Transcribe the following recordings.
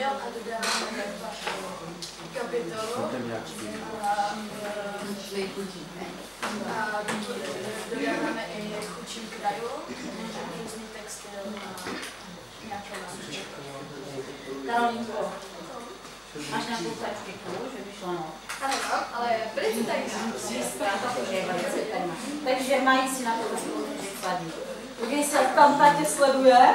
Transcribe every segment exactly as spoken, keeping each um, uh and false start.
a dodáváme kapitolu a dodáváme i chudším krajům, různý textil a nějaké lášky. Karolínko, máš nějakou taktiku, že by šlo no? Ano, ale byli to tady takže mají si na to vykladní. Když se tam tatě sleduje,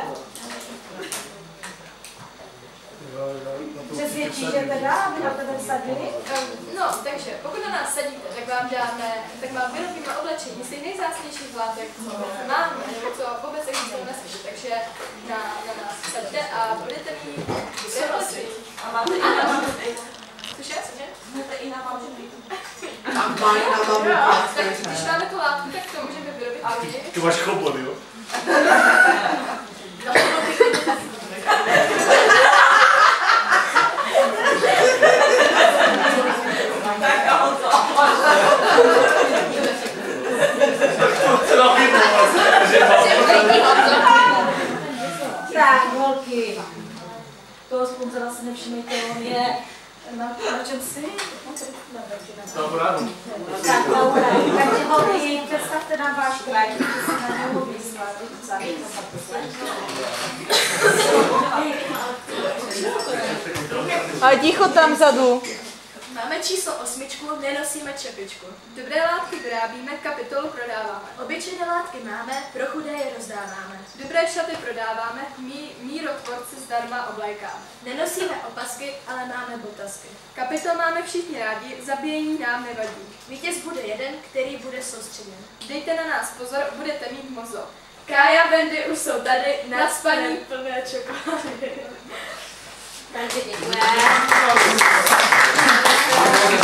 přesvědčí, že teda, aby na tebe vsadili? No, takže pokud na nás sadíte, tak vám dáme, tak vám vyrobíme oblečení z těch nejvzácnějších látek, co máme, nebo co vůbec existuje na světě, takže na, na nás sadíte a budete mít oblečení. A máte i na mamu. Cože? Máte i na mamu. A mají na mamu. Tak když máme tu látku, tak to můžeme vyrobit a my. Ty máš chlopot, jo? Tak, holky, toho sponzora si nevšimejte, on je na, na čem si? Na Uránu. Tak, na Uránu. Takže holky, představte nám váš kraj, že si na něho vyslat. A ticho tam vzadu. Máme číslo osmičku, nenosíme čepičku. Dobré látky vyrábíme, kapitolu prodáváme. Obyčejné látky máme, pro chudé je rozdáváme. Dobré šaty prodáváme, mí, mírotvorce zdarma oblékáme. Nenosíme opasky, ale máme botasky. Kapitol máme všichni rádi, zabíjení nám nevadí. Vítěz bude jeden, který bude soustředěn. Dejte na nás pozor, budete mít mozo. Kája, Bendy už jsou tady, naspaní plné čokolády. Takže děkujeme.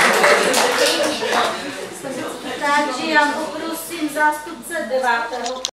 Takže já poprosím zástupce devátého